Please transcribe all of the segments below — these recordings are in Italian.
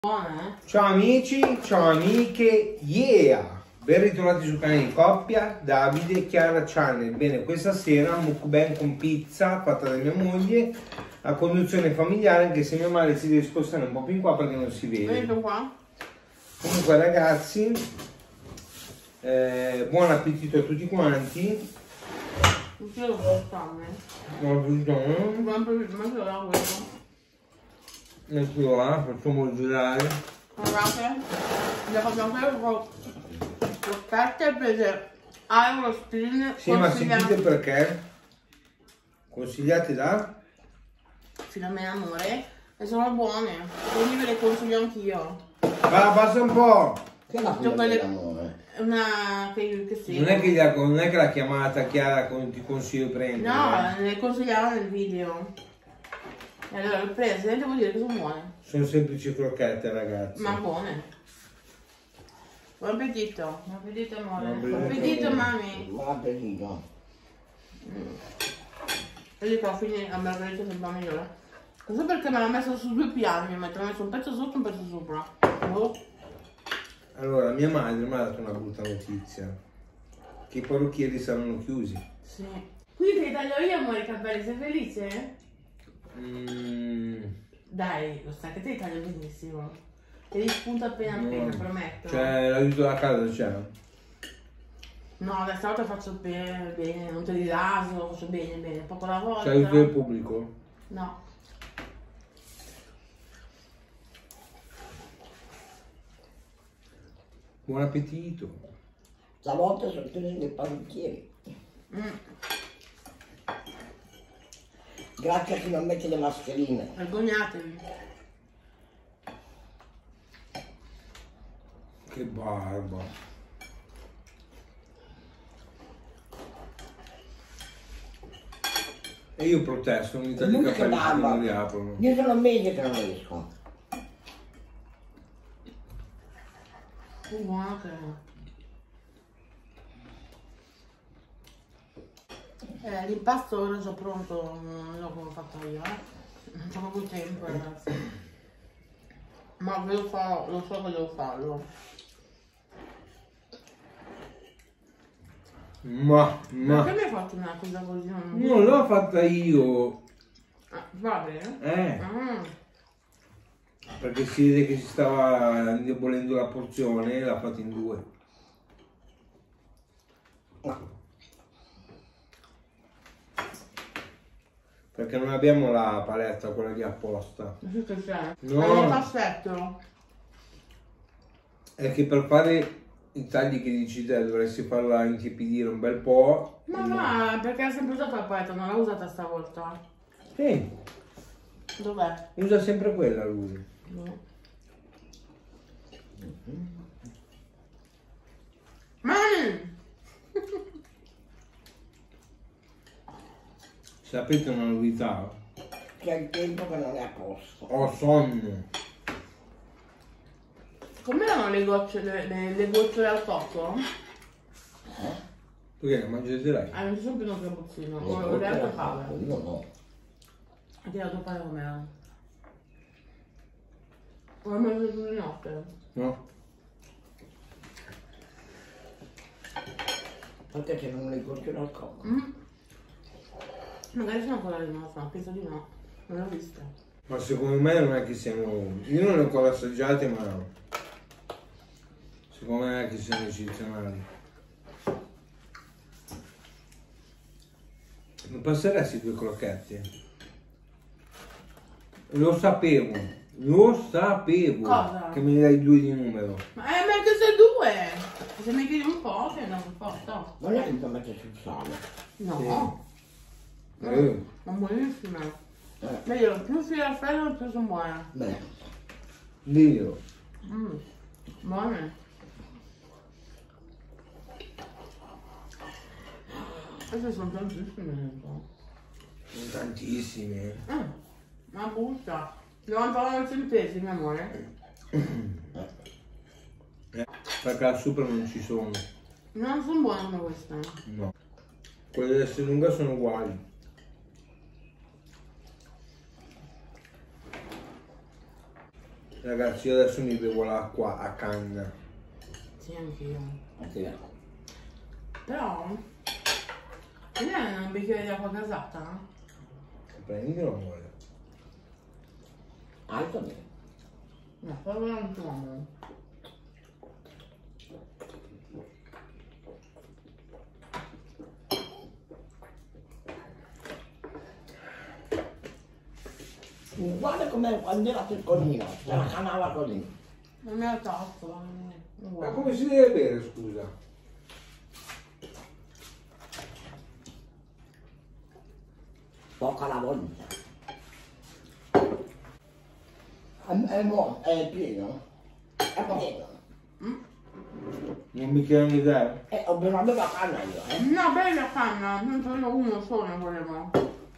Buone, Ciao amici, ciao amiche, yeah! Ben ritrovati sul canale di coppia, Davide e Chiara Channel. Bene, questa sera un mukbang con pizza fatta da mia moglie a conduzione familiare, anche se mia madre si deve spostare un po' più in qua perché non si vede. Venite qua. Comunque ragazzi, buon appetito a tutti quanti. Non ce lo so fare. Buon appetito. Ma ce l'ho da questo. Ecco là, facciamo girare. Guardate, abbiamo fatto anche con crocchette prese a Eurospin. Sì, ma sentite perché? Consigliate da? Filomena Amore. E sono buone. Quindi ve le consiglio anch'io. Va, basta un po'! Che è la Filomena Amore? Una che sì. Non è che l'ha chiamata Chiara con ti consiglio prendi. No, le consigliavo nel video. E allora le ho prese e devo dire che sono buone. Sono semplici crocchette, ragazzi. Ma buone. Buon appetito. Buon appetito amore. Buon Buon appetito mami. Buon appetito. Vedi qua fine a margherita sembra migliore. Non so perché me l'ha messo su due piani, mi ha messo un pezzo sotto e un pezzo sopra. Oh. Allora, mia madre mi ha dato una brutta notizia. Che i parrucchieri saranno chiusi. Sì. Quindi te li taglio io amore i capelli, sei felice? Dai, lo sai che te li taglio benissimo. Te li spunto appena appena, prometto. Cioè, l'aiuto da casa c'è. No, adesso volta faccio bene, bene, non te li raso, faccio bene, bene, poco alla volta. C'è l'aiuto del pubblico? No. Buon appetito. Stavolta sono tutti dei parrucchieri. Grazie a chi non mette le mascherine. Vergognatevi. Che barba. E io protesto, non mi taglio i Comunque che capelli che barba. non li aprono. Io sono mesi che non esco. Buona che è. L'impasto ora è già pronto, non l'ho fatto io, non c'ho proprio tempo ragazzi. Ma ve lo farò, lo so che devo farlo. Perché mi hai fatto una cosa così? Non l'ho fatta io. Ah, va bene? Perché si vede che si stava indebolendo la porzione e l'ha fatta in due. Perché non abbiamo la paletta, quella lì apposta. Sì, che c'è? No. È nel cassetto. È che per fare i tagli che dici te dovresti farla intiepidire un bel po'. Ma va, perché ha sempre usata la paletta, non l'ha usata stavolta. Sì, Dov'è? usa sempre quella lui. No. Mami! Sapete una novità? C'è il tempo che non è a posto. Ho sonno. Com'erano le gocce, le gocciole al cocco? Perché le mangiate lei? Ah, non ci sono più uno cappuccino. Le Ho gocce detto al fave. cocco, io no. Ha tirato fare com'era. Ho mangiato tutto di notte. No? Perché c'erano le gocce al cocco. Magari sono ancora rimasta, ma penso di no. Non l'ho vista. Ma secondo me non è che siano. Io non le ho ancora assaggiate, ma secondo me non è che siano eccezionali. Mi passeresti due crocchette? Lo sapevo Cosa? che me ne dai due di numero. Ma che sei due! Se mi chiedi un po', che non posso. Non è che mi mette sul sale. No. Sì. Sono buonissime. Vedi, più si raffreddano più sono buone. Beh, Dio. Buone. Queste sono tantissime. Sono tantissime. Una busta. 99 centesimi, amore. Perché là sopra non ci sono. Non sono buone come queste. No. Quelle dell'Esselunga sono uguali. Ragazzi, io adesso mi bevo l'acqua a canna. Sì, anch'io. Anche Però, viene un bicchiere di acqua gasata? Prendilo, amore. alto bene. No, proprio non trovo. Uguale come quando era piccolino, se la canava così. Non mi ha troppo. Ma come si deve bere, scusa? Poca alla volta. È pieno. È pieno. Un bicchiere di tè? Ho bevuto la canna io, No, bella canna, non sono uno solo ne volevo.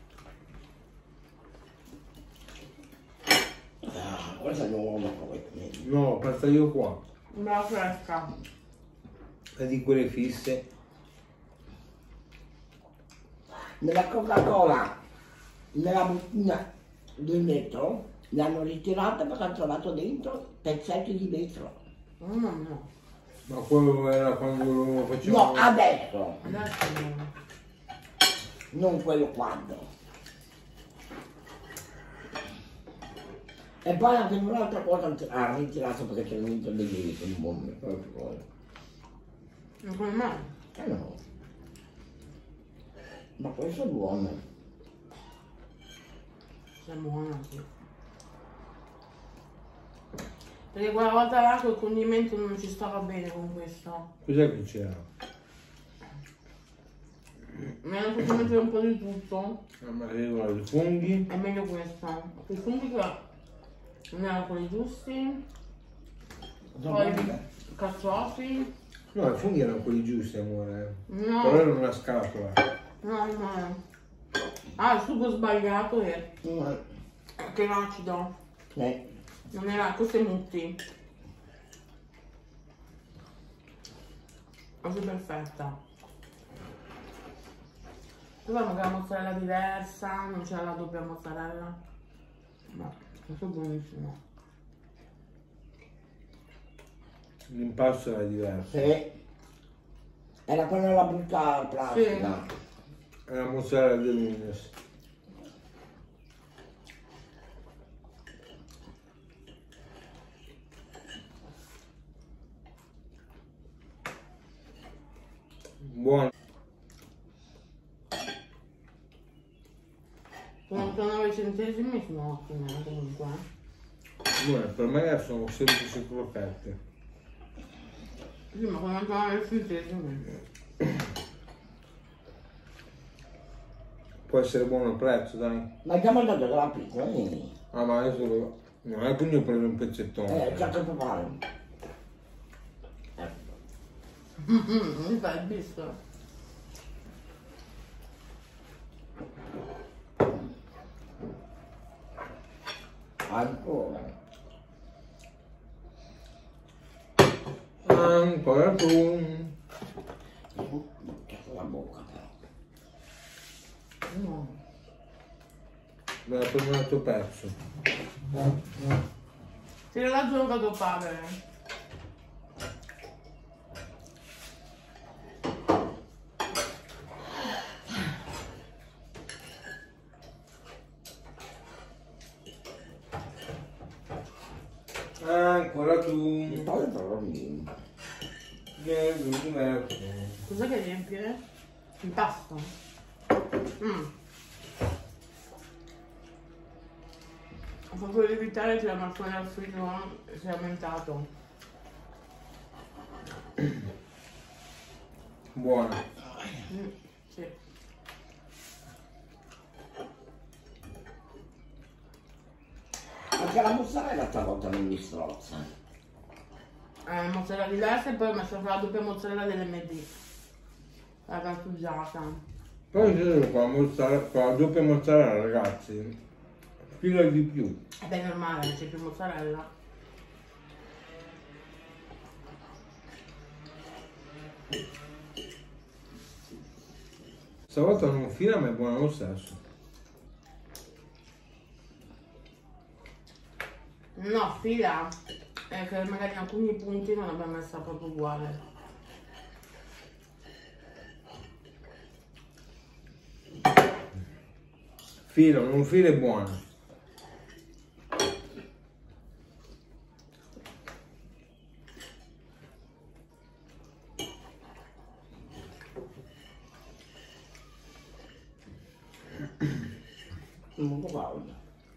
Questa è nuova poi. No, penso io qua. Bella fresca. È di quelle fisse. Nella Coca-Cola, nella bottiglia di metro, le hanno ritirate perché hanno trovato dentro pezzetti di vetro. No. Ma quello era quando lo facevamo. No, adesso, Adesso no. non quello quando. E poi anche un'altra cosa ha ritirato perché c'era dentro dei vetri in bombe. Non come mai? No. Ma questo è buono. È buona, sì. Perché quella volta là col condimento non ci stava bene con questo. Cos'è che c'era? Mi hanno fatto mettere un po' di tutto. Ma che guarda, i funghi? È meglio questo. I funghi che non erano quelli giusti. Poi i carciofi. No, i funghi erano quelli giusti, amore. No. Però erano una scatola. No. Ah, il sugo sbagliato è che era acido. Non era, questo è mutti. Così perfetta. Poi magari la mozzarella diversa, non c'era la doppia mozzarella. No, questo è buonissimo. L'impasto era diverso. Sì. Era quella della brutta plastica. Sì. Era mozzarella di Lunes. Buono. Sono 9 centesimi, sono ottime comunque. Buone, per me sono semplici crocchette. Sì, ma sono 9 centesimi. Può essere buono il prezzo, dai. Ma abbiamo dato della pizza, Ah, ma adesso non è che ne ho preso un pezzettone. c'è che fare. Mi fai il visto? Ancora. Ancora tu. La bocca però. No. Me l'ha preso un altro pezzo. Ti la gioco a padre. Ancora tu. Poi però mi... Cos'è che riempie? Il pasto? Ho fatto lievitare, ti l'hanno fuori al frigo e si è aumentato. Buona. Sì. Anche la mozzarella stavolta non mi strozza. Mozzarella diversa e poi ho messo la doppia mozzarella dell'MD. La grattugiata. Poi io con la doppia mozzarella, ragazzi, fila di più. E beh, è normale, c'è più mozzarella. Stavolta non fila, ma è buona lo stesso. No, fila è che magari in alcuni punti non l'abbiamo messa proprio uguale. Filo, non filo è buono. Un po' caldo.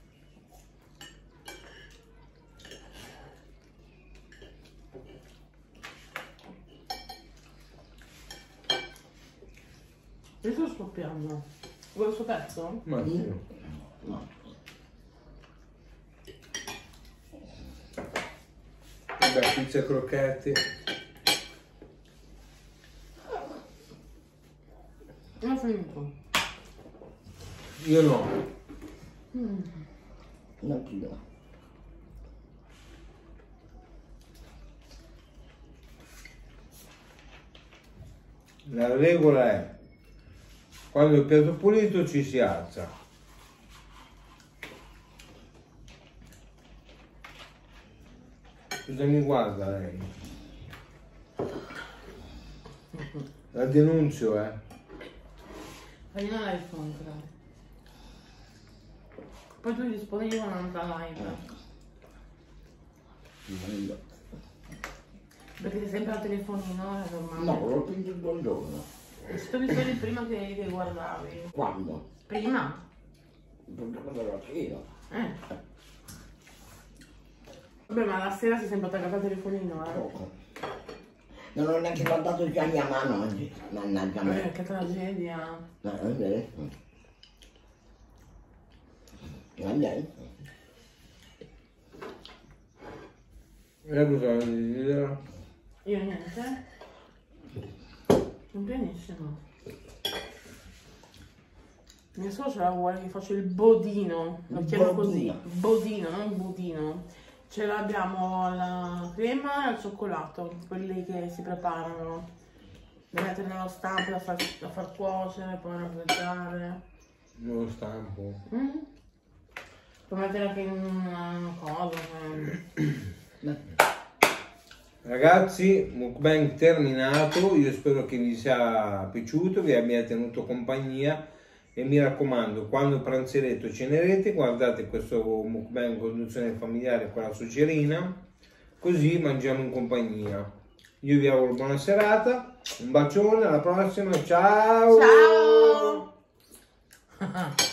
Io sto scoppiando. Vuoi il suo pezzo? Ma sì. No. Vabbè, pizza e crocchetti. Non ho finito. Io no. Non ti do. La regola è quando il piatto è pulito ci si alza. Cosa mi guarda lei? La denunzio, Perché non hai contra. Poi tu rispondi con un'altra live. Perché sei sempre al telefonino, è normale. No, l'ho finito il buongiorno. Se tu mi stavi prima che guardavi. Quando? Prima? Quando ero a cena. Vabbè, ma la sera sei sempre attaccata al telefonino, Poco. Non ho neanche guardato i cani a mano oggi. Mannaggia me. Che tragedia. No, è vero. Niente. Cosa vuoi dire? Io niente. Benissimo. Mia suocera vuole che faccio il bodino. Lo chiamo così. Bodino, non budino. Ce l'abbiamo alla crema e al cioccolato, quelli che si preparano. Da mettere nello stampo, da far cuocere, poi raffreddare. Non lo stampo. Puoi mettere anche in una cosa. Ragazzi, mukbang terminato, io spero che vi sia piaciuto, vi abbia tenuto compagnia e mi raccomando, quando pranzerete o cenerete guardate questo mukbang conduzione familiare con la sucerina, così mangiamo in compagnia. Io vi auguro buona serata, un bacione, alla prossima, ciao! Ciao!